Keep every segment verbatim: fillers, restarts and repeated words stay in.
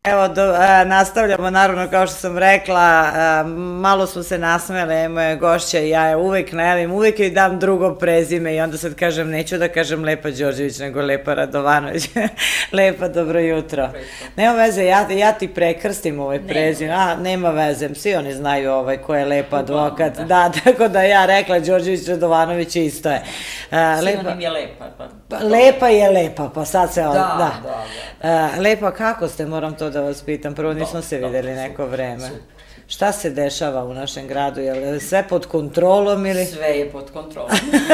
Evo, nastavljamo, naravno, kao što sam rekla, malo smo se nasmele, moje gošća i ja je uvek najavim, uvek joj dam drugo prezime i onda sad kažem, neću da kažem Lepa Đorđević, nego Lepa Radovanović. Lepa, dobro jutro. Nema veze, ja ti prekrstim ovaj prezime, a nema veze, svi oni znaju ko je Lepa advokat, da, tako da ja rekla Đorđević Radovanović isto je. Sinonim je Lepa. Lepa je Lepa, pa sad se, da. Lepa, kako ste, moram to da vas pitam, prvo nismo se videli neko vreme. Šta se dešava u našem gradu, je li sve pod kontrolom ili? Sve je pod kontrolom.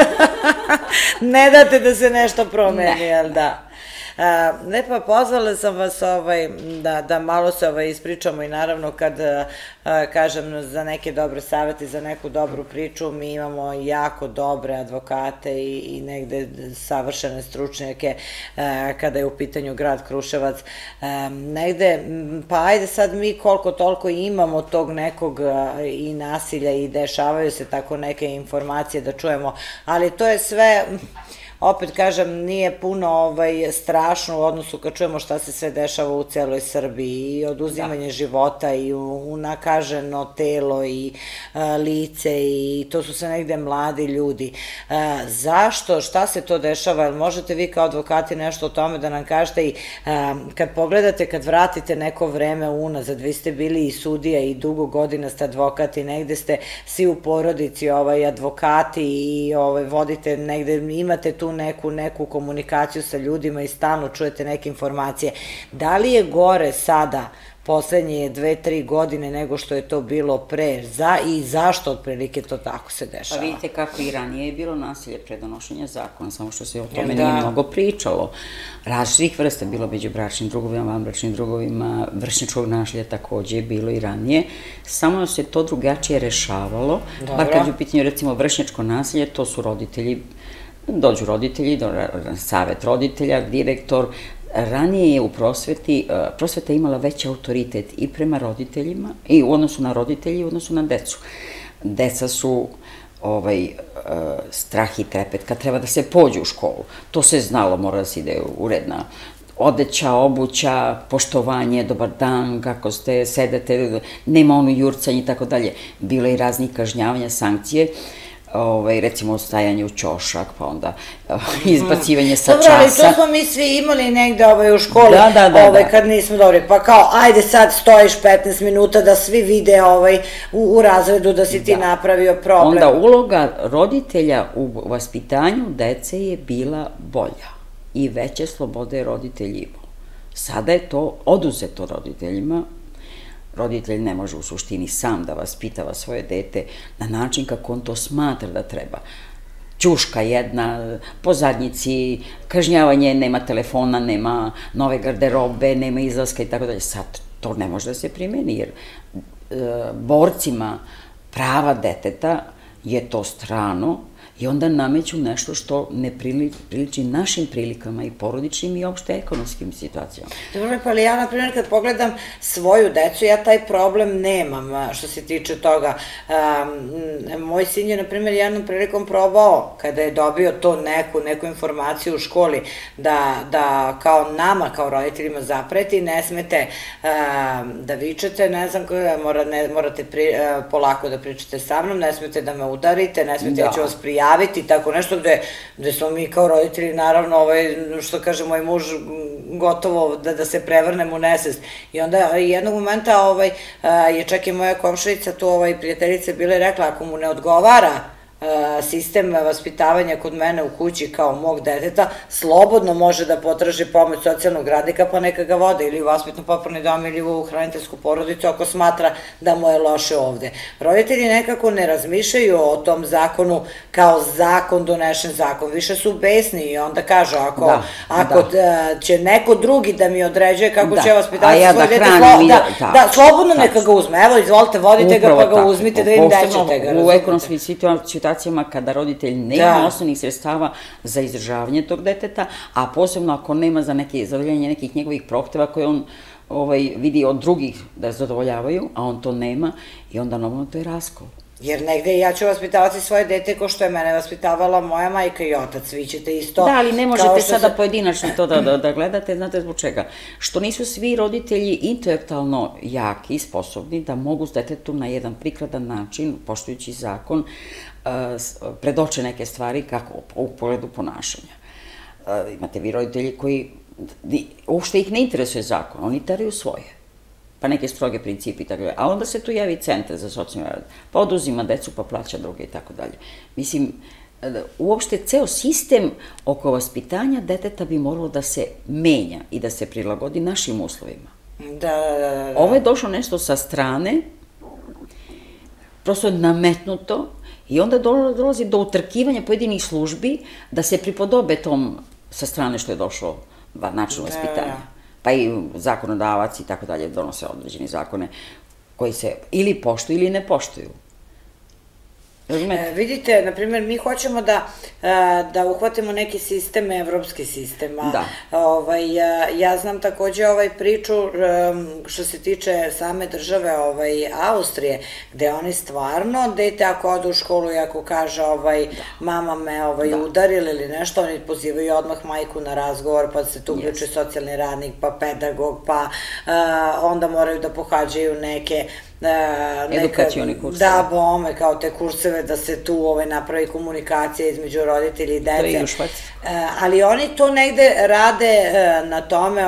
Ne date da se nešto promeni, jel da? Lepa, pozvala sam vas da malo se ispričamo i naravno kad kažem za neke dobre savete, za neku dobru priču, mi imamo jako dobre advokate i negde savršene stručnjake kada je u pitanju grad Kruševac. Negde, pa ajde sad mi koliko toliko imamo tog nekog i nasilja i dešavaju se tako neke informacije da čujemo, ali to je sve... Opet kažem, nije puno strašno u odnosu kad čujemo šta se sve dešava u celoj Srbiji i oduzimanje života i unakaženo telo i lice i to su sve negde mladi ljudi. Zašto? Šta se to dešava? Jel možete vi kao advokati nešto o tome da nam kažete i kad pogledate, kad vratite neko vreme unazad, vi ste bili i sudija i dugo godina ste advokati, negde ste svi u porodici advokati i vodite negde, imate tu neku komunikaciju sa ljudima i stalno čujete neke informacije. Da li je gore sada, poslednje dve, tri godine nego što je to bilo pre i zašto otprilike to tako se dešava? Pa vidite kako i ranije je bilo nasilje pre donošenja zakona, samo što se o tome nije mnogo pričalo. Različitih vrsta bilo među bračnim drugovima, vanbračnim drugovima, vršnjačkog nasilja takođe je bilo i ranije, samo se to drugačije rešavalo, bar kad je u pitanju recimo vršnjačko nasilje, to su roditelji, dođu roditelji, savet roditelja, direktor. Ranije je u prosveti, prosveta imala veći autoritet i prema roditeljima, i u odnosu na roditelji i u odnosu na decu. Deca su strah i trepet kad treba da se pođe u školu. To se znalo, mora da se ide uredna odeća, obuća, poštovanje, dobar dan, kako ste, sedete, nema ono jurcanje i tako dalje. Bilo je i raznih kažnjavanja, sankcije, recimo stajanje u ćošak, pa onda izbacivanje sa časa. Dobro, ali to smo mi svi imali negde u školi, kad nismo dobri, pa kao, ajde sad stojiš petnaest minuta da svi vide u razredu da si ti napravio problem. Onda uloga roditelja u vaspitanju dece je bila bolja i veće slobode je roditelj imao. Sada je to oduzeto roditeljima. Roditelj ne može u suštini sam da vaspitava svoje dete na način kako on to smatra da treba. Ćuška jedna, po zadnjici, kažnjavanje, nema telefona, nema nove garderobe, nema izlaska i tako dalje. Sad to ne može da se primeni jer borcima prava deteta je to strano i onda nameću nešto što ne priliči našim prilikama i porodičnim i opšte ekonomskim situacijama. Dobro, pa ali ja, na primjer, kad pogledam svoju decu, ja taj problem nemam što se tiče toga. Moj sin je, na primjer, jednom prilikom probao, kada je dobio to neku, neku informaciju u školi, da kao nama, kao roditeljima zapreti, ne smete da vičete, ne znam, morate polako da pričate sa mnom, ne smete da me udarite, ne smete da ću vas prijaviti, javiti, tako nešto gde smo mi kao roditelji, naravno, što kaže moj muž, gotovo da se prevrnemo u nesvest. I onda jednog momenta je čak i moja komšinica, tu prijateljica, bila i rekla, ako mu ne odgovara sistem vaspitavanja kod mene u kući kao mog deteta, slobodno može da potraži pomoć socijalnog radnika pa neka ga vode ili u vaspitno-popravni dom ili u hraniteljsku porodicu ako smatra da mu je loše ovde. Roditelji nekako ne razmišljaju o tom zakonu kao zakon, donešen zakon, više su besni i onda kažu ako će neko drugi da mi određuje kako će vaspitavati svoje dete, slobodno neka ga uzme, evo izvolite, vodite ga pa ga uzmite da vidim gde ćete ga, u ekonomskim situacijama kada roditelj nema osnovnih sredstava za izdržavanje tog deteta, a posebno ako nema za zadovoljanje nekih njegovih prohteva koje on vidi od drugih da zadovoljavaju, a on to nema i onda normalno to je raskol. Jer negde ja ću vaspitavati svoje dete ko što je mene vaspitavala moja majka i otac, vi ćete isto... Da, ali ne možete sada pojedinačno to da gledate, znate zbog čega? Što nisu svi roditelji intelektualno jaki i sposobni da mogu s detetom na jedan prikladan način, poštujući zakon, predoče neke stvari kako u pogledu ponašanja. Imate vi roditelji koji uopšte ih ne interesuje zakon, oni teraju svoje, pa neke stroge principi i tako dalje. A onda se tu javi centar za socijalni rad, pa oduzima decu, pa plaća druge i tako dalje. Mislim, uopšte ceo sistem oko vaspitanja deteta bi moralo da se menja i da se prilagodi našim uslovima. Da, da, da. Ovo je došlo nešto sa strane, prosto je nametnuto i onda dolazi do utrkivanja pojedinih službi da se pripodobe tom sa strane što je došlo načinu vaspitanja. Pa i zakonodavac i tako dalje donose određene zakone koji se ili poštuju ili ne poštuju. Vidite, na primjer, mi hoćemo da uhvatimo neki sistem, evropski sistem. Da. Ja znam takođe ovaj priču što se tiče same države Austrije, gde oni stvarno, dete ako ode u školu i ako kaže mama me udarila ili nešto, oni pozivaju odmah majku na razgovor, pa se tu uključuje socijalni radnik, pa pedagog, pa onda moraju da pohađaju neke edukacioni kurseve. Da, bome, kao te kurseve, da se tu napravi komunikacija između roditelja i dece. To je i u Švajcarskoj. Ali oni to negde rade na tome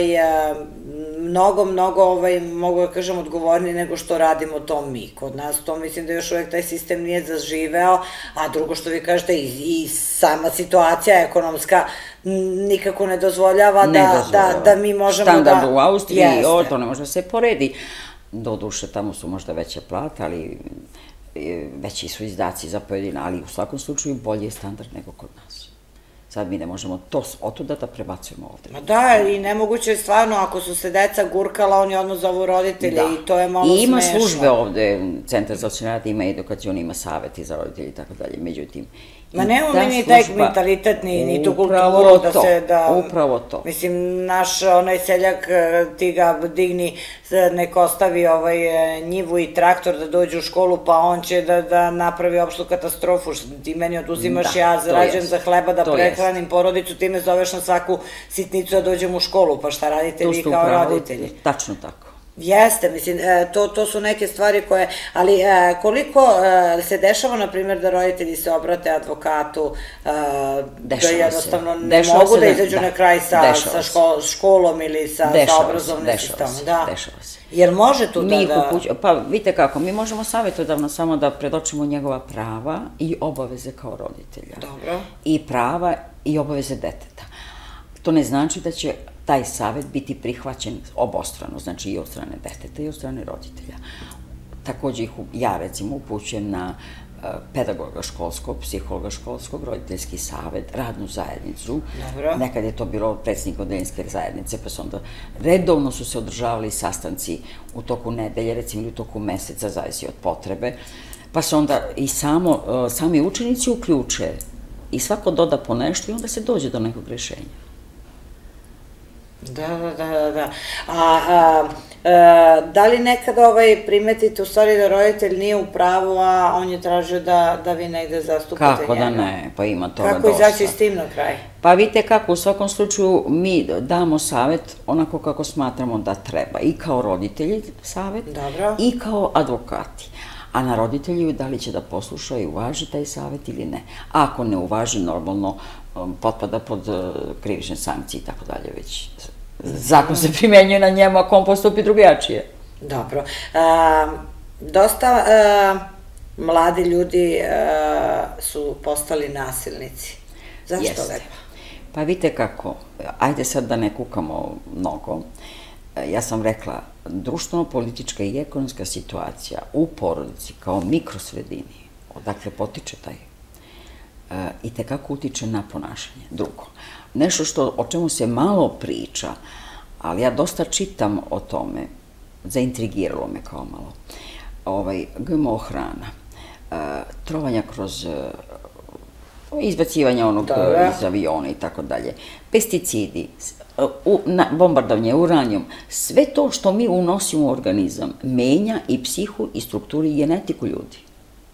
mnogo, mnogo, mogu da kažem, odgovorniji nego što radimo to mi. Kod nas to mislim da još uvek taj sistem nije zaživeo, a drugo što vi kažete, i sama situacija ekonomska nikako ne dozvoljava da mi možemo da... Standard u Austriji, to ne može da se poredi. Doduše, tamo su možda veće plate, ali veći su izdaci za pojedina, ali u svakom slučaju bolji je standard nego kod nas. Sad mi ne možemo to otuda da prebacujemo ovde. Ma da, i nemoguće je stvarno, ako su se deca gurkala, oni odmah zovu roditelje i to je malo smešno. I ima službe ovde, Centar za socijalni rad, ima edukacion, ima saveti za roditelji i tako dalje, međutim... Ma nemamo mi ni taj mentalitet, ni tu kulturu da se da... Upravo to. Mislim, naš onaj seljak, ti ga digni, nek ostavi njivu i traktor da dođe u školu, pa on će da napravi opštu katastrofu. Ti meni oduzimaš, ja zarađujem za hleba da prehranim porodicu, ti me zoveš na svaku sitnicu da dođem u školu, pa šta radite vi kao roditelji? Tačno tako. Jeste, mislim, to su neke stvari koje, ali koliko se dešava, na primjer, da roditelji se obrate advokatu, da jednostavno ne mogu da izađu na kraj sa školom ili sa obrazovnim sistemom. Dešava se. Jer može tu da... Pa vidite kako, mi možemo savjetodavno samo da predočimo njegova prava i obaveze kao roditelja. Dobro. I prava i obaveze deteta. To ne znači da će taj savjet biti prihvaćen obostrano, znači i od strane deteta i od strane roditelja. Takođe ih ja recimo upućujem na pedagoga školskog, psihologa školskog, roditeljski savjet, radnu zajednicu. Nekad je to bilo predsjednik odeljinske zajednice, pa su onda redovno su se održavali sastanci u toku nedelje, recimo ili u toku meseca, zavisi od potrebe, pa se onda i sami učenici uključe i svako doda po nešto i onda se dođe do nekog rešenja. Da, da, da, da. A da li nekad primetite u stvari da roditelj nije u pravu, a on je tražio da vi negde zastupate njega? Kako da ne, pa ima toga dosta. Kako izaći s tim na kraj? Pa vidite kako, u svakom slučaju mi damo savjet onako kako smatramo da treba, i kao roditelji savjet, i kao advokati. A na roditelju da li će da posluša i uvaži taj savjet ili ne. Ako ne uvaži, normalno potpada pod krivične sankcije i tako dalje, već zakon se primenjuje na njemu ako on postupi drugačije. Dobro. Dosta mladi ljudi su postali nasilnici. Zašto lepo? Pa vidite kako, ajde sad da ne kukamo mnogo. Ja sam rekla, društveno-politička i ekonomska situacija u porodici kao mikrosredini, odakle potiče taj, i tekako utiče na ponašanje. Drugo, nešto o čemu se malo priča, ali ja dosta čitam o tome, zaintrigiralo me kao malo, G M O hrana, trovanja kroz izbacivanje onog iz aviona i tako dalje, pesticidi, bombardovanje uranijom, sve to što mi unosimo u organizam menja i psihu i strukturu i genetiku ljudi.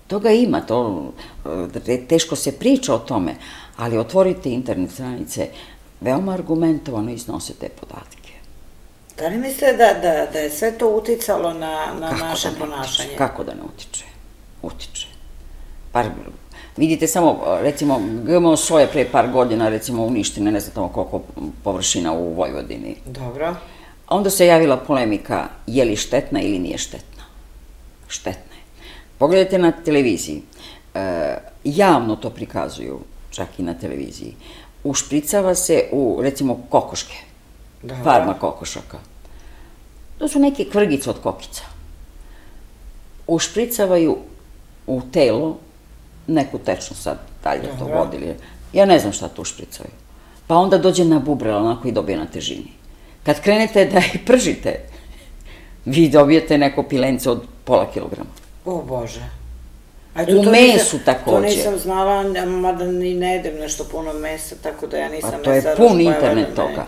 Toga ima, to teško se priča o tome, ali otvorite internet stranice, veoma argumentovano iznose te podatke. Da li mislite da je sve to uticalo na naše ponašanje? Kako da ne utiče? Utiče. Vidite samo, recimo, G M O soja pre par godina, recimo, uništene, ne znam tamo koliko površina u Vojvodini. Dobro. Onda se javila polemika, je li štetna ili nije štetna. Štetna je. Pogledajte na televiziji, javno to prikazuju, čak i na televiziji. Ušpricava se u, recimo, kokoške, farma kokošaka. To su neke kvrgice od kokica. Ušpricavaju u telo neku tečnost, sad dalje to vodili. Ja ne znam šta to ušpricavaju. Pa onda dođe na bubrel, onako i dobije na težini. Kad krenete da ih pržite, vi dobijete neko pilence od pola kilograma. O Bože. U mesu takođe. To nisam znala, mada ni ne jedem nešto puno mesa, tako da ja nisam mesaroš. A to je pun internet toga.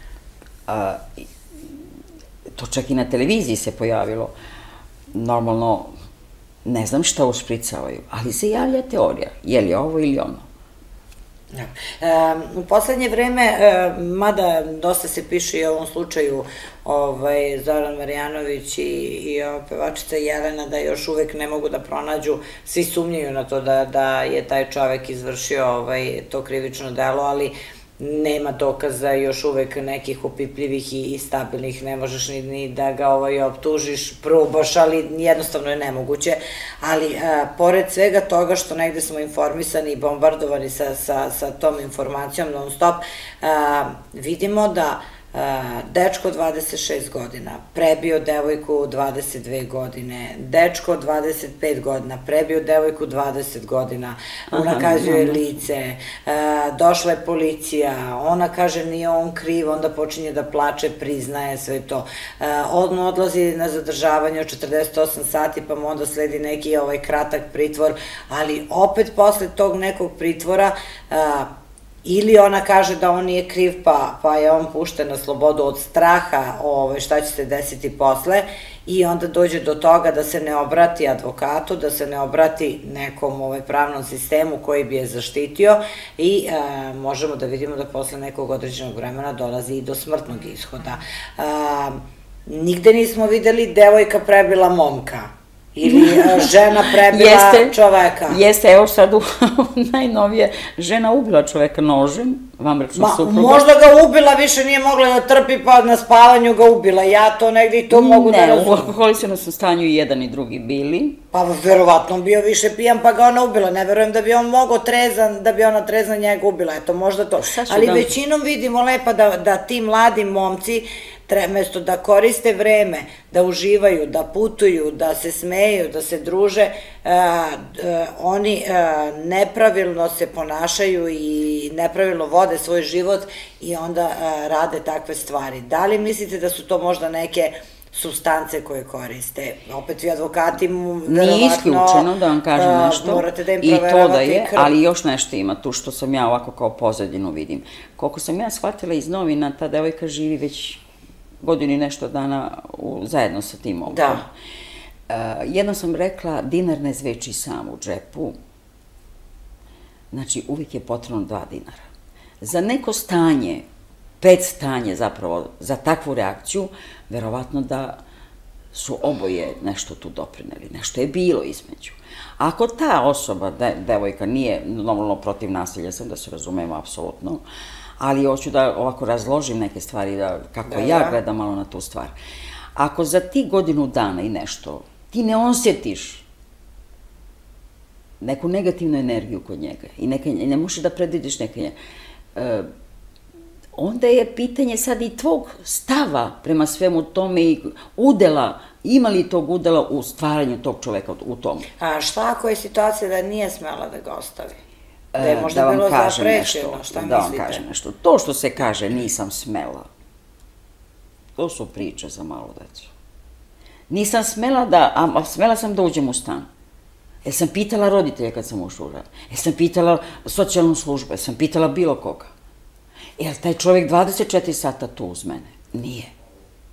To čak i na televiziji se pojavilo. Normalno, ne znam šta ušpricavaju, ali se javlja teorija, je li ovo ili ono. U poslednje vreme, mada dosta se piše i o ovom slučaju Zoran Marjanović i pevačica Jelena, da još uvek ne mogu da pronađu, svi sumnjaju na to da je taj čovek izvršio to krivično delo, ali nema dokaza još uvek nekih opipljivih i stabilnih, ne možeš ni da ga optužiš, probaš, ali jednostavno je nemoguće. Ali, pored svega toga što negde smo informisani i bombardovani sa tom informacijom non stop, vidimo da dečko dvadeset šest godina prebio devojku dvadeset dve godine, dečko dvadeset pet godina prebio devojku dvadeset godina, unakazuje lice, došla je policija, ona kaže nije on kriv, onda počinje da plače, priznaje sve to. On odlazi na zadržavanje od četrdeset osam sati, pa mu onda sledi neki kratak pritvor, ali opet posle tog nekog pritvora ili ona kaže da on nije kriv, pa je on pušten na slobodu od straha šta će se desiti posle, i onda dođe do toga da se ne obrati advokatu, da se ne obrati nekom pravnom sistemu koji bi je zaštitio, i možemo da vidimo da posle nekog određenog vremena dolazi i do smrtnog ishoda. Nigde nismo videli devojka prebila momka. Ili žena prebila čoveka. Jeste, evo sad najnovije, žena ubila čoveka nožem, vanbračnog supruga. Možda ga ubila, više nije mogla da trpi, pa na spavanju ga ubila. Ja to negdje i to mogu da razumem. Ne, u alkoholisanom su stanju i jedan i drugi bili. Pa verovatno bio više pijan, pa ga ona ubila. Ne verujem da bi on mogao trezan, da bi ona trezan njega ubila. Eto, možda to. Ali većinom vidimo lepa da ti mladi momci, mesto da koriste vreme, da uživaju, da putuju, da se smeju, da se druže, oni nepravilno se ponašaju i nepravilno vode svoj život i onda rade takve stvari. Da li mislite da su to možda neke supstance koje koriste? Opet vi advokati mu verovatno nije isključeno, da vam kažem nešto, morate da im i to proveravate da i je, krv. ali još nešto ima tu što sam ja ovako kao pozadinu vidim. Koliko sam ja shvatila iz novina, ta devojka živi već godinu i nešto dana zajedno sa tim momkom. Da. Jedno sam rekla, dinar ne zveči sam u džepu, znači uvijek je potrebno dva dinara. Za neko stanje, pet stanje zapravo, za takvu reakciju, verovatno da su oboje nešto tu doprineli, nešto je bilo između. Ako ta osoba, devojka, nije normalno protiv nasilja, sam da se razumemo apsolutno, ali hoću da ovako razložim neke stvari, kako ja gledam malo na tu stvar. Ako za ti godinu dana i nešto, ti ne osjetiš neku negativnu energiju kod njega i ne možeš da predvidiš neke njega, onda je pitanje sad i tvog stava prema svemu tome i udela, ima li tog udela u stvaranju tog čoveka u tomu. A šta ako je situacija da nije smela da ga ostavi? Da je možda bilo zaprećeno, šta mislite? Da vam kažem nešto. To što se kaže nisam smela, to su priče za malo decu. Nisam smela da, a smela sam da uđem u stan. Jer sam pitala roditelja kad sam ušla u rad. Jer sam pitala socijalnu službu, jer sam pitala bilo koga. Jer taj čovjek dvadeset četiri sata tu uz mene? Nije.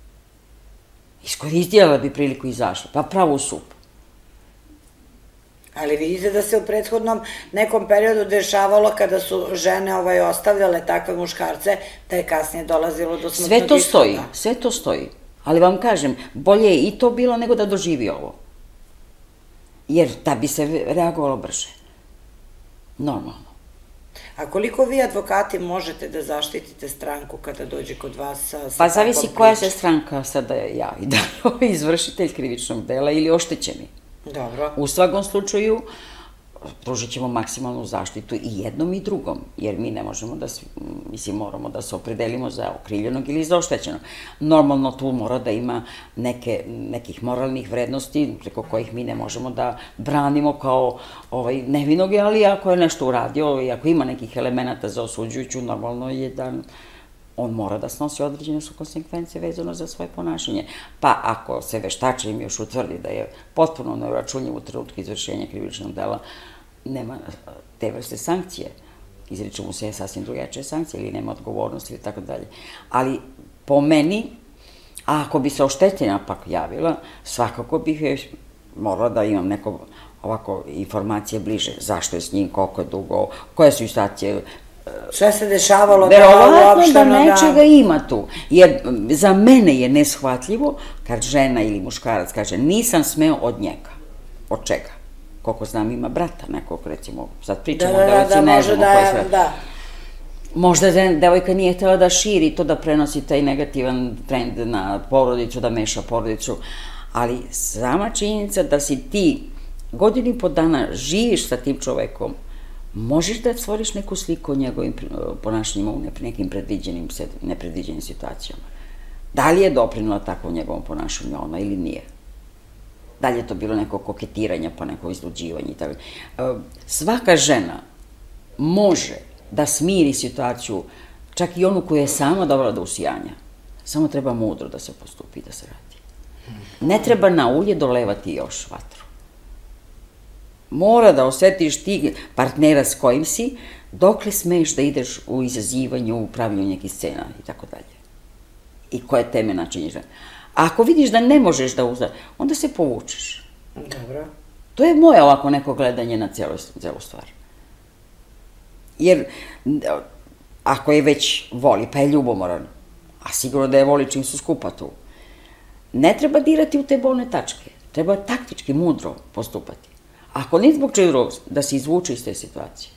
Iskoristila bi priliku i izašla, pa pravo u sup. Ali vidite da se u prethodnom nekom periodu dešavalo kada su žene ovaj, ostavljale takve muškarce, da je kasnije dolazilo do smrtnog ishoda. Sve to stoji, sve to stoji. Ali vam kažem, bolje je i to bilo nego da doživi ovo. Jer da bi se reagovalo brže. Normalno. A koliko vi advokati možete da zaštitite stranku kada dođe kod vas sa takvom pričom? Pa zavisi koja se stranka sada javi, da li je izvršitelj krivičnog dela ili oštećeni. Dobro. U svakom slučaju, pružit ćemo maksimalnu zaštitu i jednom i drugom, jer mi ne možemo da, mislim, moramo da se opredelimo za okrivljenog ili za oštećenog. Normalno tu mora da ima neke, nekih moralnih vrednosti preko kojih mi ne možemo da branimo kao ovaj, nevinog, ali ako je nešto uradio i ako ima nekih elemenata za osuđujuću, normalno je da on mora da snosi određene su konsekvence vezano za svoje ponašanje. Pa ako se veštačenjem još utvrdi da je potpuno neuračunljiv u trenutku izvršenja krivičnog dela, nema te vrste sankcije. Izriču mu se sasvim drugačije sankcije ili nema odgovornosti ili tako dalje. Ali po meni, a ako bi se oštećena pak javila, svakako bih morala da imam neko ovako informacije bliže. Zašto je s njim, koliko je dugo, koje su situacije. Šta se dešavalo? Verovatno da nečega ima tu. Jer za mene je neshvatljivo kad žena ili muškarac kaže nisam smeo od njega. Od čega? Koliko znam ima brata nekog, recimo, sad pričamo o devojci, ne znamo koje sve. Možda devojka nije htjela da širi to, da prenosi taj negativan trend na porodicu, da meša porodicu, ali sama činjenica da si ti godinu i po dana živiš sa tim čovekom, možeš da stvoriš neku sliku o njegovim ponašanjima u nekim nepredviđenim situacijama. Da li je doprinula tako u njegovom ponašanju ona ili nije? Da li je to bilo neko koketiranje pa neko izluđivanje i tako. Svaka žena može da smiri situaciju, čak i onu koju je sama dovela do usijanja. Samo treba mudro da se postupi i da se radi. Ne treba na ulje dolevati još vatru. Mora da osetiš ti partnera s kojim si, dokle smeš da ideš u izazivanju, u pravljenju nekih scena i tako dalje. I koje teme načinješ. A ako vidiš da ne možeš da uzda, onda se povučeš. Dobro. To je moje ovako neko gledanje na celu stvar. Jer ako je već voli, pa je ljubomoran, a sigurno da je voli čim su skupa tu, ne treba dirati u te bolne tačke. Treba taktički, mudro postupati. Ako ni zbog čega drugog, da se izvuče iz te situacije.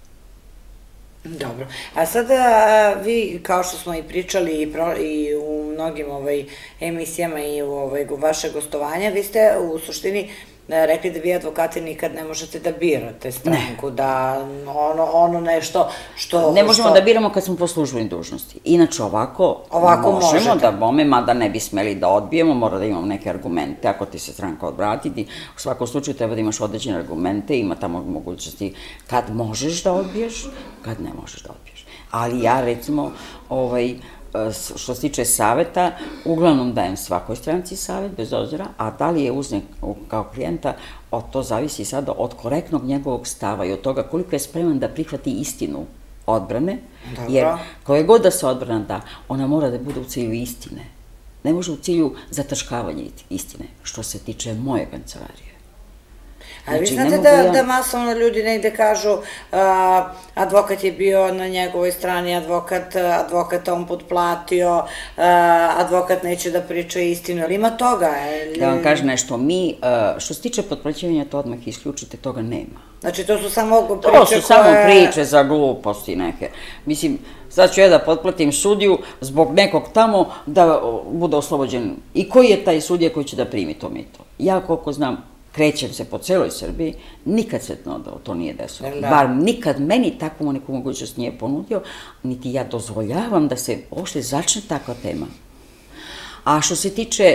Dobro. A sada vi, kao što smo i pričali i u mnogim emisijama i u vaše gostovanja, vi ste u suštini rekli da vi advokati nikad ne možete da birate stranku, da ono nešto što... Ne možemo da biramo kad smo po službenoj dužnosti. Inače ovako možemo da bome, mada ne bi smeli da odbijemo, mora da imamo neke argumente, ako ti se stranka odvratiti. U svakom slučaju treba da imaš određene argumente, ima tamo mogućnosti kad možeš da odbiješ, kad ne možeš da odbiješ. Ali ja recimo, što se tiče saveta, uglavnom dajem svakoj stranci savet, bez obzira, a da li je uzme kao klijenta, to zavisi sada od korektnog njegovog stava i od toga koliko je spreman da prihvati istinu odbrane, jer koje god da se odbrana da, ona mora da bude u cilju istine. Ne može u cilju zataškavanja istine, što se tiče moje kancelarije. Ali vi znate da masovno ljudi negde kažu advokat je bio na njegovoj strani, advokata on potplatio, advokat neće da priča istinu, ali ima toga? Da vam kažem nešto, mi, što se tiče potplaćivanja, to odmah isključite, toga nema. Znači to su samo priče koje... To su samo priče za gluposti neke. Mislim, sad ću ja da potplatim sudiju zbog nekog tamo da bude oslobođen. I koji je taj sudija koji će da primi to mito? Ja koliko znam, krećem se po celoj Srbiji, nikad se to nije desilo. Bar nikad meni takvu neku mogućnost nije ponudio, niti ja dozvoljavam da se uopšte začne takva tema. A što se tiče,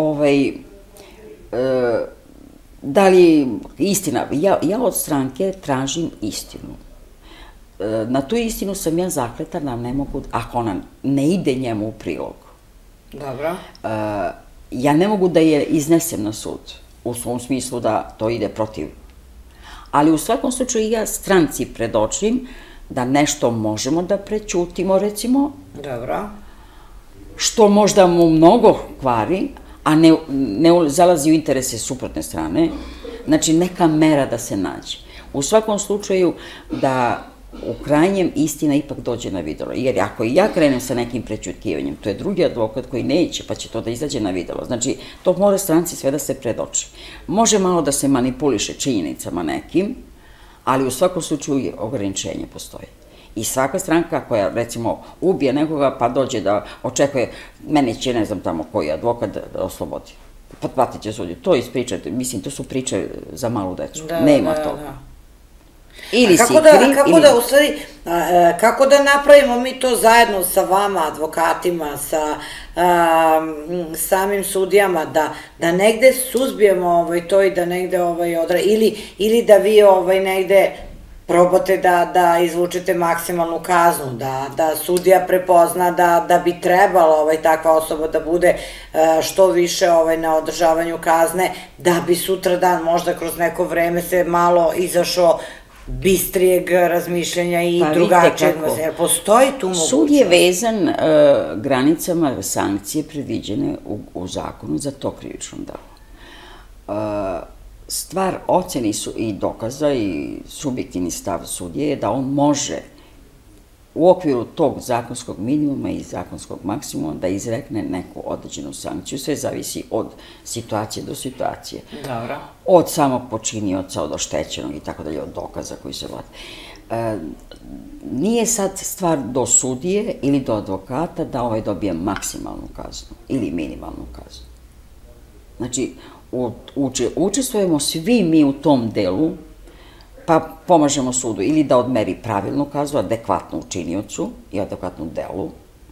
da li istina, ja od stranke tražim istinu. Na tu istinu sam ja zakleta da ne mogu, ako ona ne ide njemu u prilog. Dobro. Ja ne mogu da je iznesem na sud. U svom smislu da to ide protiv. Ali u svakom slučaju ja stranci predočim da nešto možemo da prećutimo, recimo. Dobro. Što možda mu mnogo kvari, a ne zalazi u interese suprotne strane. Znači, neka mera da se nađe. U svakom slučaju da u krajnjem istina ipak dođe na videlo. Jer ako i ja krenem sa nekim prećutkivanjem, to je drugi advokat koji neće, pa će to da izađe na videlo. Znači, to mora stranci sve da se predoči. Može malo da se manipuliše činjenicama nekim, ali u svakom slučaju ograničenje postoji. I svaka stranka koja, recimo, ubije nekoga pa dođe da očekuje, meni će, ne znam tamo koji advokat da oslobodi. Pa platit će sudiju. To ispričate, mislim, to su priče za malu decu. Nema toga. Ili si kriv, kako da, u stvari, kako da napravimo mi to zajedno sa vama, advokatima, sa samim sudijama, da negde suzbijemo to i da negde odra, ili da vi negde probate da izvučete maksimalnu kaznu, da sudija prepozna da bi trebala takva osoba da bude što više na održavanju kazne, da bi sutra dan možda kroz neko vreme se malo izašao bistrijeg razmišljanja i drugačijeg. Postoji tu mogućnost? Sud je vezan granicama sankcije predviđene u zakonu za to krivično delo. Stvar oceni i dokaza i subjektivni stav sudije je da on može u okviru tog zakonskog minimuma i zakonskog maksimuma da izrekne neku određenu sankciju. Sve zavisi od situacije do situacije. Dobro. Od samog počinioca, od oštećenog i tako dalje, od dokaza koji se vode. Nije sad stvar do sudije ili do advokata da ovaj dobije maksimalnu kaznu ili minimalnu kaznu. Znači, učestvujemo svi mi u tom delu, pa pomažemo sudu ili da odmeri pravilnu kaznu, adekvatnu učiniocu i adekvatnu delu.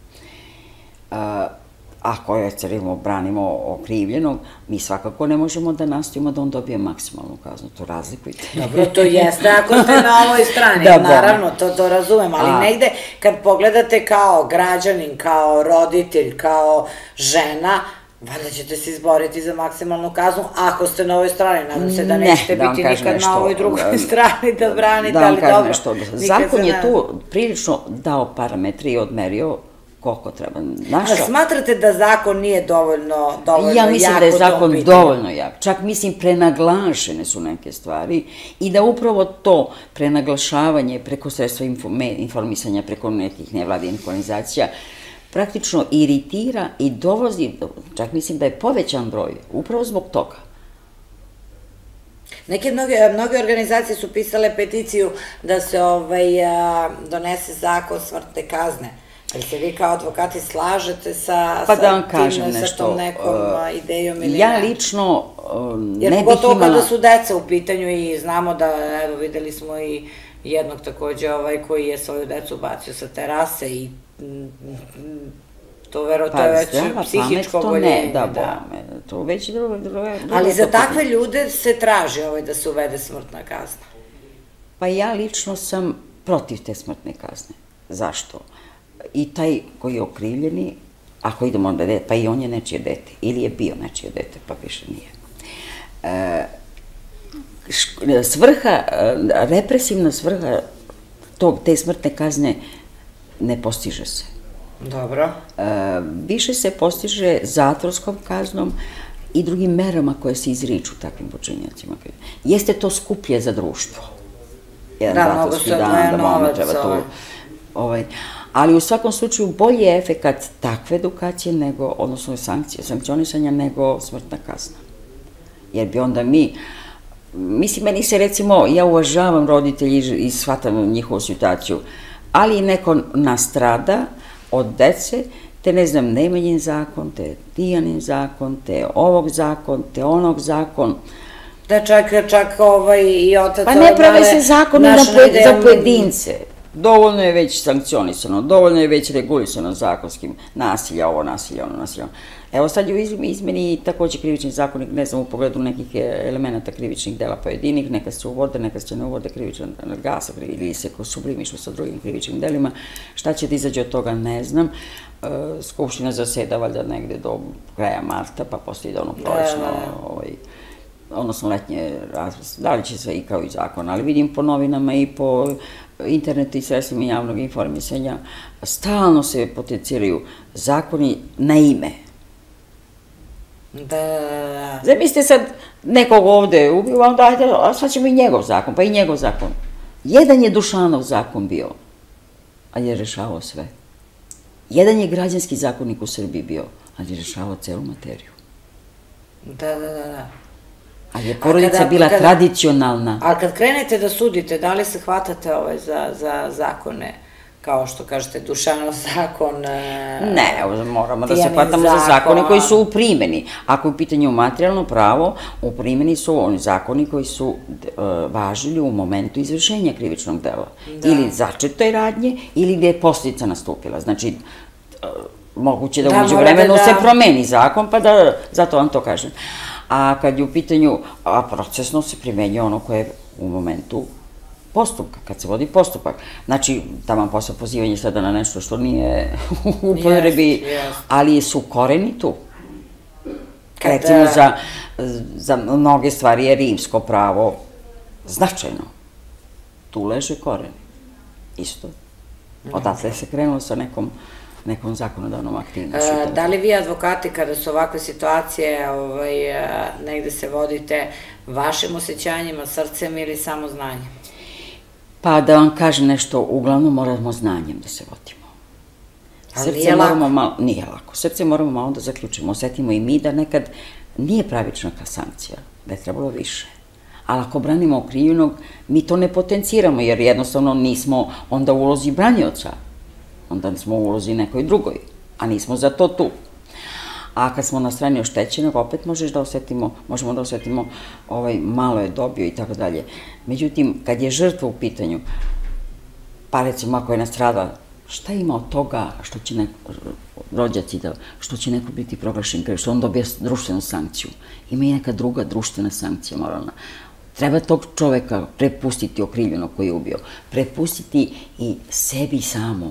Ako je, recimo, branimo okrivljenog, mi svakako ne možemo da nastavimo da on dobije maksimalnu kaznu, to razlikujte. Dobro, to jeste ako ste na ovoj strani, naravno, to razumem, ali negde kad pogledate kao građanin, kao roditelj, kao žena, valjda ćete se izboriti za maksimalnu kaznu, ako ste na ovoj strani. Nadam se da nećete biti nikad na ovoj drugoj strani da branite, ali dobro. Da vam kažem nešto. Zakon je tu prilično dao parametre i odmerio koliko treba. Smatrate da zakon nije dovoljno jako? Ja mislim da je zakon dovoljno jak. Čak mislim prenaglašene su neke stvari i da upravo to prenaglašavanje preko sredstva informisanja, preko nekih nevladinih organizacija, praktično iritira i dovozi, čak mislim da je povećan broj, upravo zbog toga. Neke mnoge organizacije su pisale peticiju da se donese zakon smrtne kazne. Ali se vi kao advokati slažete sa tom nekom idejom ili ne? Ja lično ne bih imala... Jer pogotovo kada su deca u pitanju i znamo da, evo, videli smo i jednog takođe koji je svoju decu bacio sa terase i to verovatno je već psihičko oboljenje. Da, to već drugo... Ali za takve ljude se traži da se uvede smrtna kazna. Pa ja lično sam protiv te smrtne kazne. Zašto? I taj koji je okrivljeni, ako idemo onda dete, pa i on je nečije dete, ili je bio nečije dete, pa više nije. Svrha, represivna svrha te smrtne kazne ne postiže se. Dobro. Više se postiže zatvorskom kaznom i drugim merama koje se izriču takvim počinjacima. Jeste to skuplje za društvo. Da, mnogo se odvaja novac. Ali u svakom slučaju bolji je efekat takve edukacije, nego, odnosno sankcionisanja, nego smrtna kazna. Jer bi onda mi, mislim, meni se recimo, ja uvažavam roditelji i shvatam njihovu situaciju, ali neko nastrada od dece, te ne znam, Nemanjin zakon, te Tijanin zakon, te ovog zakon, te onog zakon. Da čak i otac... Pa ne prave se zakoni za pojedince. Dovoljno je već sankcionisano, dovoljno je već regulisano zakonskim nasilja, ovo nasilja, ono nasilja. Evo sad je u izmeni takođe krivični zakonik, ne znam, u pogledu nekih elemenata krivičnih dela pojedinih, neka se uvode, neka se ne uvode krivičan gasa ili se sublimišu sa drugim krivičnim delima. Šta će da izađe od toga, ne znam. Skupština zaseda valjda negde do kraja marta, pa posle ide ono prolećno, odnosno letnje razvoj. Da li će sve i kao i zakon, ali vidim po novinama i po internetu i sredstvima javnog informisanja, stalno se potenciraju zakoni na ime. Da. Zamislite sad nekog ovde ubio, onda ajde, a sad ćemo i njegov zakon, pa i njegov zakon. Jedan je Dušanov zakon bio, ali je rešavao sve. Jedan je građanski zakonik u Srbiji bio, ali je rešavao celu materiju. Da, da, da, da. Ali je porodica bila tradicionalna. Ali kad krenete da sudite, da li se hvatate za zakone, kao što kažete, Dušanov zakon? Ne, moramo da se hvatamo za zakone koji su u primjeni. Ako je u pitanju materijalno pravo, u primjeni su oni zakoni koji su važili u momentu izvršenja krivičnog dela. Ili začetoj radnje, ili gde je posljedica nastupila. Znači, moguće da umeđu vremenu se promeni zakon, pa da, zato vam to kažem. A kad je u pitanju, a procesno se primenjuje ono koje je u momentu postupka, kad se vodi postupak. Znači, tamo posle pozivanje sada na nešto što nije u upotrebi, ali su koreni tu. Recimo, za mnoge stvari je rimsko pravo značajno. Tu leže koreni. Isto. Odatle se krenulo sa nekom nekom zakonodavnom aktivnošću. Da li vi, advokati, kada su ovakve situacije, negde se vodite vašim osjećanjima, srcem ili samo znanjem? Pa da vam kažem nešto, uglavnom moramo znanjem da se vodimo. Ali nije lako? Nije lako. Srce moramo malo da zaključimo. Osetimo i mi da nekad nije pravična sankcija, da je trebalo više. Ali ako branimo okrivljenog, mi to ne potenciramo, jer jednostavno nismo onda u ulozi branioca. Onda smo u ulozi nekoj drugoj, a nismo za to tu. A kad smo na strani oštećenog, opet možeš da osetimo, možemo da osetimo, malo je dobio i tako dalje. Međutim, kad je žrtva u pitanju, pa recimo ako je nastradala, šta ima od toga što će neko, rođaci da, što će neko biti proglašen kriv, što on dobije društvenu sankciju. Ima i neka druga društvena sankcija moralna. Treba tog čoveka prepustiti okrivljenog koji je ubio, prepustiti i sebi samom.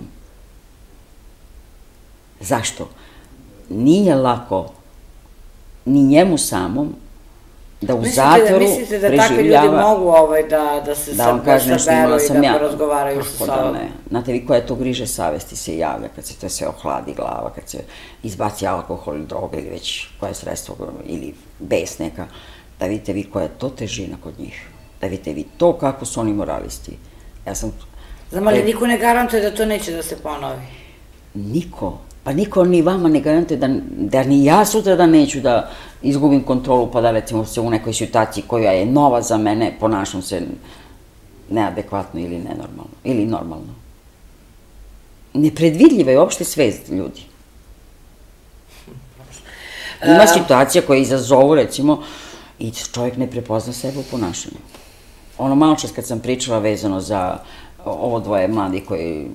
Zašto? Nije lako ni njemu samom da u zatvoru preživljava... Mislite da takvi ljudi mogu da se saberu i da porazgovaraju sa sobom? Znate vi koja je to griže savesti se javlja kad se to sve ohladi glava, kad se izbaci alkohol ili droga ili već koje sredstvo ili bes neka, da vidite vi koja je to težina kod njih. Da vidite vi to kako su oni moralisti. Ja sam... Znam, ali niko ne garantuje da to neće da se ponovi? Niko. Pa niko ni vama ne garantuje da ni ja sutra da neću da izgubim kontrolu pa da recimo se u nekoj situaciji koja je nova za mene ponašam se neadekvatno ili nenormalno. Ili normalno. Nepredvidljiva je uopšte svest ljudi. Ima situacija koja izazovu recimo i čovjek ne prepozna sebe u ponašanju. Ono malo čas kad sam pričala vezano za ovo dvoje mladi koji...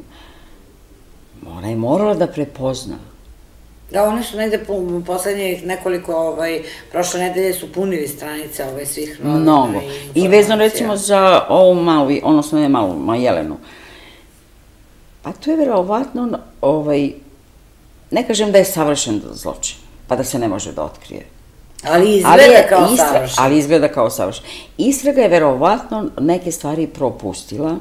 Ona je morala da prepozna. Da, oni su negde poslednjih nekoliko, prošle nedelje su punili stranice svih novina. Mnogo. I vezano recimo za ovu malu, odnosno ne malu, Jelenu. Pa to je verovatno, ne kažem da je savršen zločin, pa da se ne može da otkrije. Ali izgleda kao savršen. Ali izgleda kao savršen. Istraga je verovatno neke stvari propustila,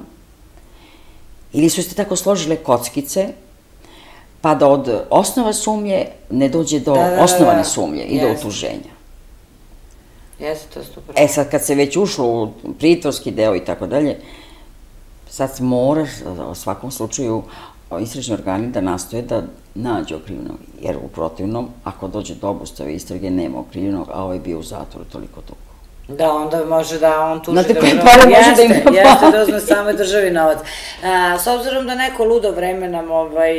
ili su se tako složile kockice, pa da od osnova sumnje ne dođe do osnovane sumnje i do utuženja. Jeste, to su pravo. E sad, kad se već ušlo u pritvorski deo i tako dalje, sad mora u svakom slučaju istražni organi da nastoje da nađe okrivljenog, jer u protivnom, ako dođe do obustave istrage, nema okrivljenog, a ovaj bio u zatvoru toliko dugo. Da, onda može da on tuži državu. Znate, koje pare može da ima pare? Jeste, da uzme same državi novac. S obzirom da neko ludo vreme nam,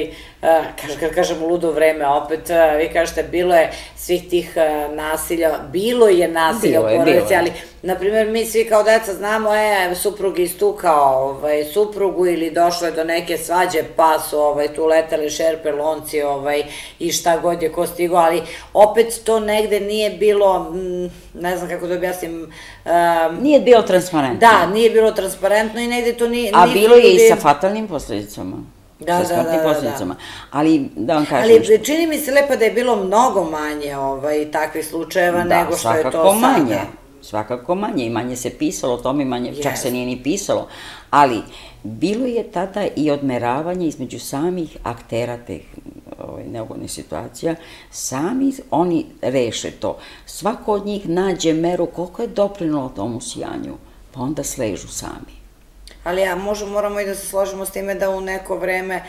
kad kažemo ludo vreme, opet, vi kažete, bilo je svih tih nasilja, bilo je nasilja u porodici, ali, na primjer, mi svi kao deca znamo, e, suprug istukao suprugu ili došlo je do neke svađe, pa su tu letele šerpe, lonci i šta god je ko stigo, ali opet to negde nije bilo, ne znam kako da objasnim, nije bilo transparentno. Da, nije bilo transparentno i negde to nije... A bilo je i sa fatalnim posledicama. Da, da, da. Ali, da vam kažem nešto. Ali čini mi se lepa da je bilo mnogo manje takvih slučajeva nego što je to sada. Da, svakako manje. Svakako manje. I manje se pisalo o tome, manje čak se nije ni pisalo. Ali, bilo je tada i odmeravanje između samih aktera teh neugodnih situacija, sami oni reše to. Svako od njih nađe meru koliko je doprinalo tomu sijanju, pa onda sležu sami. Ali ja, moramo i da se složimo s time da u neko vreme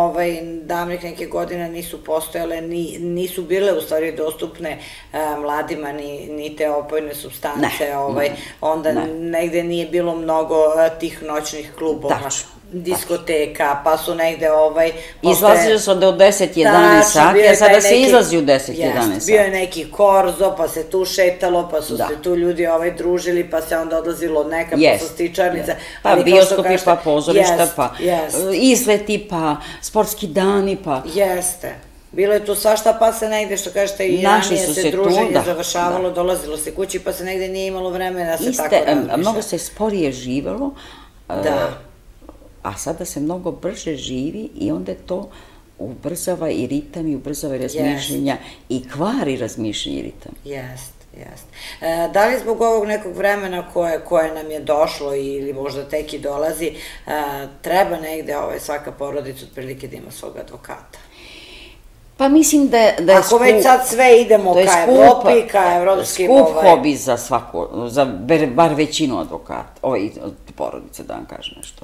davnih neke godine nisu postojale, nisu bile u stvari dostupne mladima ni te opojne supstance, onda negde nije bilo mnogo tih noćnih klubova, diskoteka, pa su negde ovaj... Izlazio su da u deset jedanaest sati, a sada se izlazi u deset jedanaest sati. Bio je neki korzo, pa se tu šetalo, pa su se tu ljudi družili, pa se onda odlazilo neka poslastičarnica. Pa bioskopi, pa pozorišta, pa izleti, pa sportski dani, pa... Jeste. Bilo je tu svašta, pa se negde, što kažete, i ranije se druženje završavalo, dolazilo se kući, pa se negde nije imalo vremena da se tako razmišlja. Mnogo se sporije živelo. Da. A sada se mnogo brže živi i onda to ubrzava i ritam i ubrzava i razmišljenja i kvari razmišljenje i ritam. Jest, jest. Da li zbog ovog nekog vremena koje nam je došlo ili možda tek i dolazi, treba negde svaka porodica otprilike da ima svog advokata? Pa mislim da je skup... Ako već sad sve idemo ka Evropi, ka evropskim... Skup hobi za svako, za bar većinu advokata, ovaj porodice, da vam kažem nešto.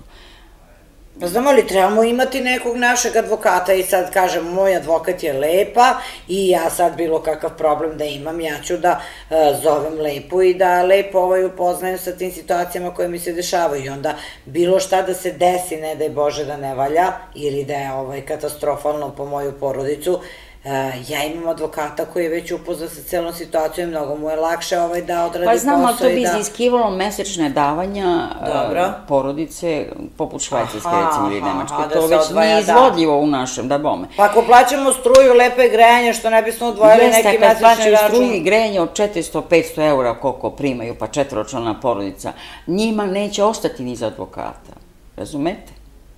Pa znamo li, trebamo imati nekog našeg advokata i sad kažem, moj advokat je Lepa i ja sad bilo kakav problem da imam, ja ću da zovem Lepu i da Lepo upoznajem sa tim situacijama koje mi se dešavaju i onda bilo šta da se desi, ne daj Bože da ne valja ili da je katastrofalno po moju porodicu, ja imam advokata koji je već upoznat sa celom situacijom, mnogo mu je lakše da odradi posao i da... Pa znam, ali to bi iziskivalo mesečne davanja porodice, poput Švajcarske, recimo, ili Nemačke. To već nije izvodljivo u našem, da bome. Pa ako plaćamo struju, lepe grejanje, što ne bismo odvojili neki mesečni račun... Jeste, kad plaćaju struju i grejanje od četiristo do petsto eura koliko primaju, pa četvoročlana porodica, njima neće ostati ni za advokata. Razumete?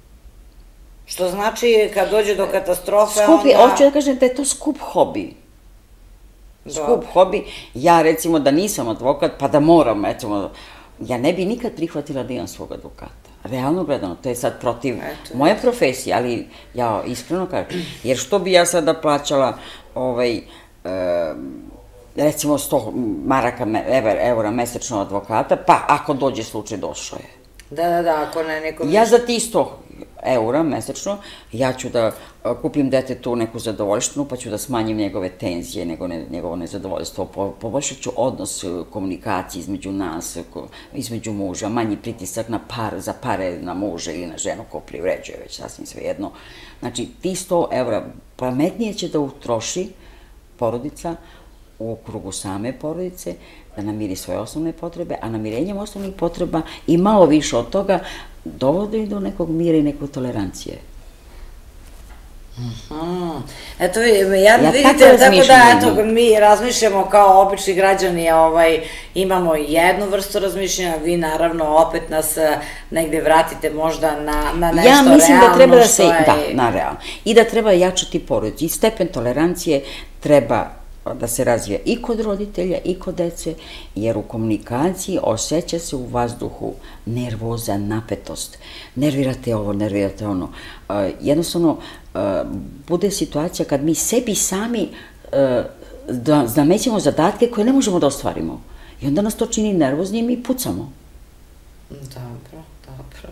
Što znači, kad dođe do katastrofe, onda... Hoću da kažem da je to skup hobi. Skup hobi. Ja, recimo, da nisam advokat, pa da moram, recimo, ja ne bi nikad prihvatila da imam svog advokata. Realno gledano, to je sad protiv moje profesije, ali ja iskreno kažem, jer što bi ja sada plaćala, recimo, sto maraka, eura mesečno advokata, pa ako dođe slučaj, došao je. Da, da, da, ako ne neko... Ja za ti sto eura mesečno, ja ću da kupim detetu neku zadovoljštinu, pa ću da smanjim njegove tenzije, njegovo nezadovoljstvo, poboljšat ću odnos komunikacije između nas, između muža, manji pritisak na par, za pare na muža ili na ženu ko privređuje, već sasvim svejedno. Znači, ti sto eura pametnije će da utroši porodica u okrugu same porodice, da namiri svoje osnovne potrebe, a namirenjem osnovnih potreba i malo više od toga dovodi do nekog mira i nekog tolerancije. Eto, vidite, tako da, eto, mi razmišljamo kao obični građani, imamo jednu vrstu razmišljanja, vi naravno opet nas negde vratite možda na nešto realno. Ja mislim da treba da se, da, na realno, i da treba jačati porodicu i stepen tolerancije treba da se razvija i kod roditelja i kod dece, jer u komunikaciji osjeća se u vazduhu nervoza, napetost. Nervirate ovo, nervirate ono. Jednostavno, bude situacija kad mi sebi sami namećemo zadatke koje ne možemo da ostvarimo. I onda nas to čini nervoznim i pucamo. Dobro, dobro.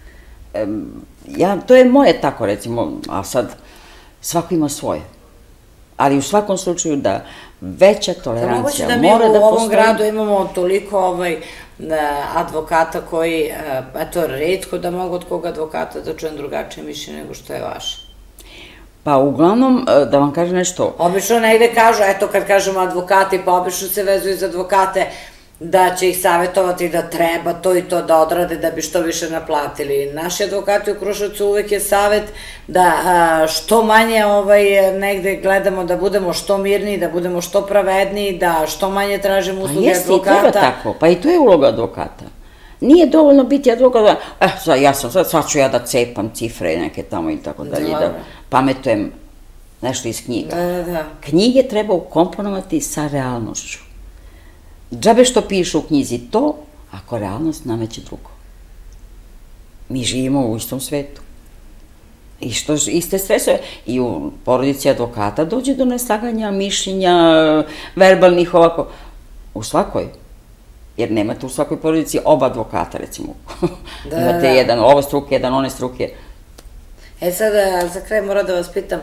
To je moje tako, recimo, a sad svako ima svoje. Ali u svakom slučaju da veća tolerancija mora da postoji. Da mi u ovom gradu imamo toliko advokata koji, eto, retko da mogu od kog advokata da čujem drugačije mišljenje nego što je vaše. Pa uglavnom, da vam kažem nešto... Obično negde kažu, eto kad kažemo advokati, pa obično se vezuju za advokate, da će ih savjetovati da treba to i to da odrade da bi što više naplatili. Naši advokati u Kruševcu uvek je savjet da što manje negde gledamo da budemo što mirniji, da budemo što pravedniji, da što manje tražimo usluge advokata. Pa jeste i treba tako, pa i to je uloga advokata. Nije dovoljno biti advokat, eh, ja sam sad, sad ću ja da cepam cifre neke tamo i tako dalje, da pametujem nešto iz knjiga. Knjige treba ukomponovati sa realnošću. Džabe što pišu u knjizi to, ako realnost nameće drugo. Mi živimo u istom svetu. I što iste stresove, i u porodici advokata dođe do neslaganja mišljenja, verbalnih ovako, u svakoj, jer nemate u svakoj porodici oba advokata, recimo. Imate jedan ove struke, jedan one struke. E sad, za kraj moram da vas pitam,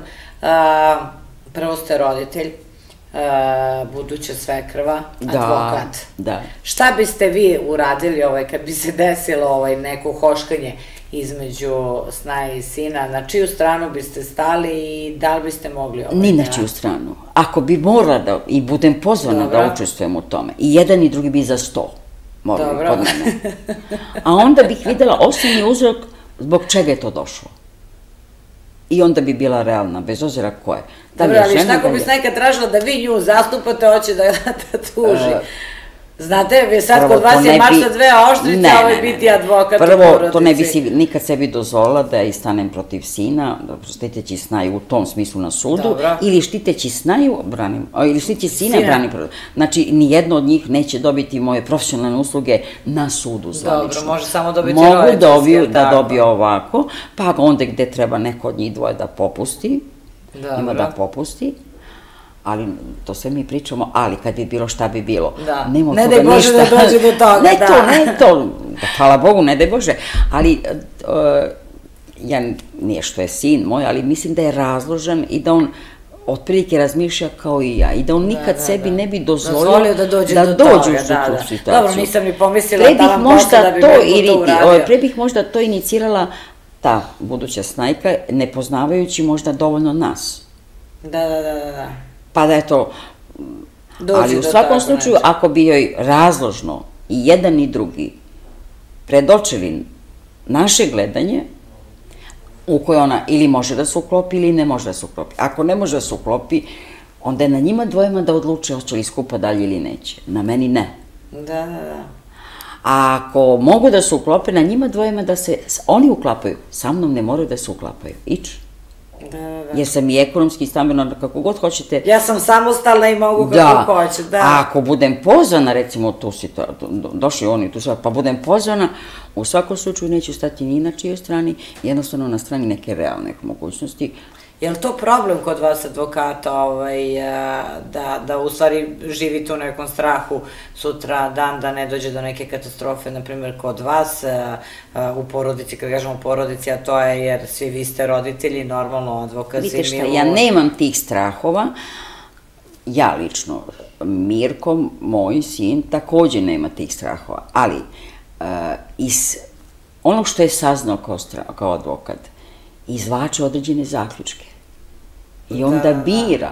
prvo ste roditelj, buduća svekrva, advokat. Da. Šta biste vi uradili kad bi se desilo neko hoškanje između snaje i sina? Na čiju stranu biste stali i da li biste mogli ovaj... Ni na čiju stranu. Ako bi morala da, i budem pozvana da učestvujem u tome, i jedan i drugi bi za sto, moram kod mene. A onda bih videla osnovni uzrok zbog čega je to došlo. I onda bi bila realna, bez obzira ko je. Dobro, ali šta ako bi se nekad tražila da vi nju zastupate, hoće da tuži? Znate, sad kod vas je mač sa dve oštrice, a ovo je biti advokat u porodici. Prvo, to ne bi si nikad sebi dozvolila da ja istanem protiv sina, štiteći snaju u tom smislu na sudu, ili štiteći snaju, branim, ili štiteći sina, branim. Znači, nijedno od njih neće dobiti moje profesionalne usluge na sudu zvanično. Dobro, može samo dobiti roditeljski. Mogu da dobiju ovako, pa onda gde treba neko od njih dvoje da popusti, ima da popusti. Ali to sve mi pričamo, ali kad bi bilo šta bi bilo. Da, ne daj Bože da dođe do toga, da. Ne to, ne to, hvala Bogu, ne daj Bože, ali ja nije što je sin moj, ali mislim da je razložan i da on otprilike razmišlja kao i ja i da on nikad sebi ne bi dozvolio da dođu u tu situaciju. Dobro, nisam ni pomislila da vam posle da bi me to uradio. Pre bih možda to inicirala ta buduća snajka, ne poznavajući možda dovoljno nas. Da, da, da, da. Pa da je to, ali u svakom slučaju, ako bi joj razložno i jedan i drugi predočili naše gledanje, u koje ona ili može da se uklopi ili ne može da se uklopi. Ako ne može da se uklopi, onda je na njima dvojima da odluče hoće li skupa dalje ili neće. Na meni ne. Da, da, da. A ako mogu da se uklope, na njima dvojima da se oni uklapaju, sa mnom ne moraju da se uklapaju. Ič. Jer sam i ekonomski, stambeno, kako god hoćete. Ja sam samostalna i mogu kako hoću, da. A ako budem pozvana, recimo, tu situaciju, došli oni tu sad, pa budem pozvana, u svakom slučaju neću stati ni na čijoj strani, jednostavno na strani neke realne mogućnosti. Je li to problem kod vas advokata, da u stvari živite u nekom strahu sutra dan da ne dođe do neke katastrofe, na primjer kod vas u porodici, kad kažemo porodici, a to je jer svi vi ste roditelji, normalno advokat. Vidite šta, ja nemam tih strahova, ja lično, Mirko, moj sin, takođe nema tih strahova, ali iz onog što je saznao kao advokat, izvače određene zaključke i onda bira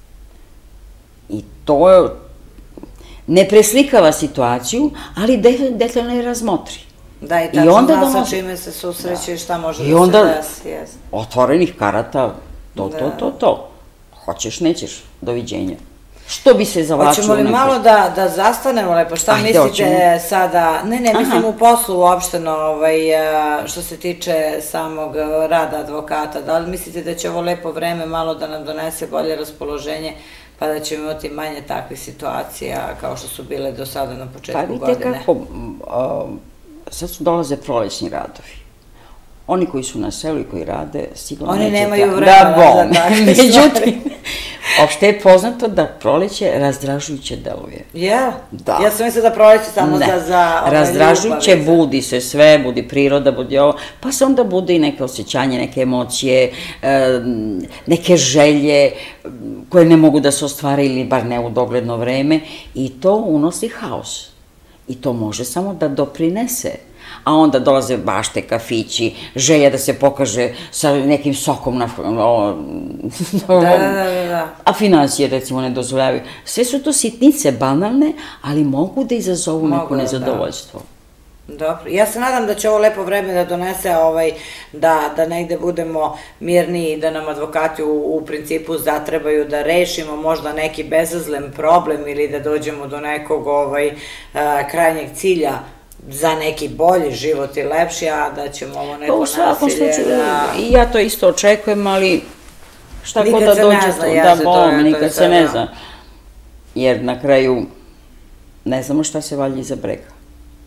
i to ne preslikava situaciju, ali detaljno je razmotri. Da, i tačno zna sa čime se susreće i šta može da se desi. I onda otvorenih karata, to, to, to, to. Hoćeš, nećeš, doviđenja. Što bi se zavlačilo? Hoćemo li malo da zastanemo lepo? Šta mislite sada, ne, ne, mislim u poslu uopšteno, što se tiče samog rada advokata, da li mislite da će ovo lepo vreme malo da nam donese bolje raspoloženje, pa da ćemo imati manje takvih situacija kao što su bile do sada na početku godine? Pa vidite kako, sad su dolaze prolećni radovi. Oni koji su na selu i koji rade, sigurno neće... Oni nemaju vremena za takve stvari. Međutim, opšte je poznato da proleće razdražujuće deluje. Ja? Ja sam mislila da proleće samo za ljubav. Razdražujuće, budi se sve, budi priroda, budi ovo, pa se onda bude i neke osjećanje, neke emocije, neke želje koje ne mogu da se ostvare ili bar ne u dogledno vreme i to unosi haos. I to može samo da doprinese. A onda dolaze bašte, kafići, želja da se pokaže sa nekim sokom na... Da, da, da. A financije, recimo, ne dozvoljavaju. Sve su to sitnice, banalne, ali mogu da izazovu neko nezadovoljstvo. Dobro. Ja se nadam da će ovo lepo vreme da donese da negde budemo mirniji, da nam advokati u principu zatrebaju da rešimo možda neki bezazlen problem ili da dođemo do nekog krajnjeg cilja za neki bolji život i lepši, a da ćemo ovo neko nasilje... U svakom slučaju, i ja to isto očekujem, ali šta god da dođe to, da bome, nikad se ne zna. Jer na kraju ne znamo šta se valja iza brega.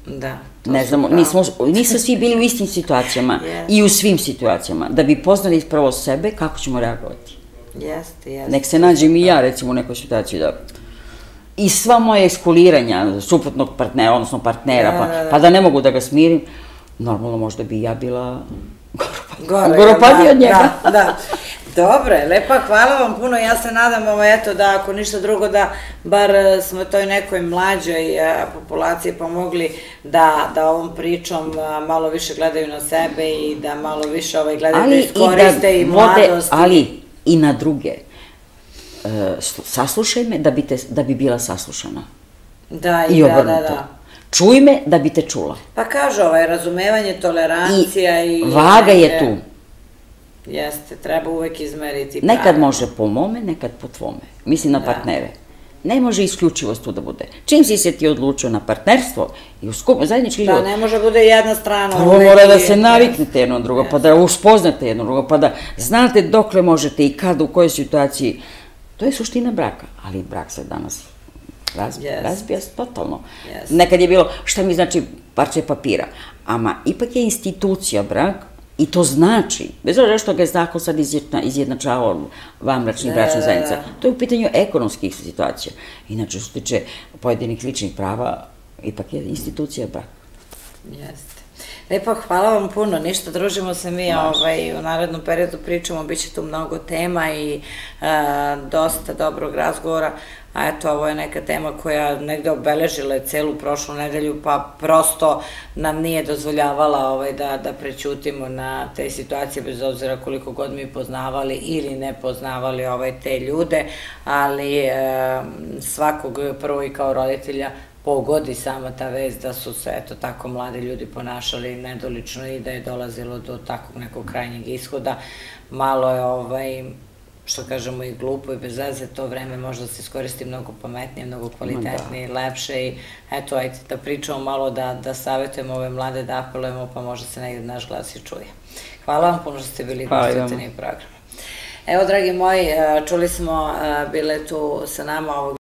Da. Ne znamo, nismo svi bili u istim situacijama i u svim situacijama, da bi poznali prvo sebe kako ćemo reagovati. Jeste, jeste. Nek se nađem i ja, recimo, u nekoj situaciji da... I sva moja eskuliranja suprotnog partnera, odnosno partnera, pa da ne mogu da ga smirim, normalno možda bi ja bila goropadija od njega. Da, da. Dobro je, lepa, hvala vam puno, ja se nadam, eto, da ako ništa drugo, da bar smo toj nekoj mlađoj populaciji pomogli da ovom pričom malo više gledaju na sebe i da malo više gledaju da iskoriste i mladost. Ali i na druge. Saslušaj me da bi bila saslušana. Da, i da, da, da. Čuj me da bi te čula. Pa kaže ovaj, razumevanje, tolerancija i... Vaga je tu. Jeste, treba uvek izmeriti. Nekad može po mome, nekad po tvome. Mislim na partnere. Ne može isključivost tu da bude. Čim si se ti odlučio na partnerstvo i u zajednički život... Da, ne može bude jedna strana. Prvo mora da se naviknete jedno drugo, pa da uspoznate jedno drugo, pa da znate dokle možete i kada, u kojoj situaciji. To je suština braka, ali brak se danas razbija totalno. Nekad je bilo, šta mi znači parče papira, ama ipak je institucija brak i to znači, bez obzira što ga je zakon sad izjednačavao vanbračna i bračna zajednica, to je u pitanju ekonomskih situacija. Inače, što se tiče pojedinih ličnih prava, ipak je institucija brak. Jeste. Lepo, hvala vam puno, ništa, družimo se mi u narednom periodu, pričamo, bit će tu mnogo tema i dosta dobrog razgovora, a eto, ovo je neka tema koja negde obeležila je celu prošlu nedelju, pa prosto nam nije dozvoljavala da prećutimo na te situacije, bez obzira koliko god mi poznavali ili ne poznavali te ljude, ali svakog prvo i kao roditelja pogodi sama ta vest da su se, eto, tako mladi ljudi ponašali nedolično i da je dolazilo do takvog nekog krajnjeg ishoda. Malo je, ovaj, što kažemo, i glupo i bez veze, to vreme možda se iskoristi mnogo pametnije, mnogo kvalitetnije i lepše i eto, ajte da pričamo malo, da savjetujemo ove mlade, da apelujemo, pa možda se negdje naš glas i čuje. Hvala vam puno što ste bili gostitelji programa. Evo, dragi moji, čuli smo, bile tu sa nama ovog